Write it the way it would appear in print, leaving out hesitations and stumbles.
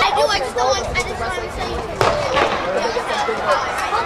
I do. I just don't want. I just want to say.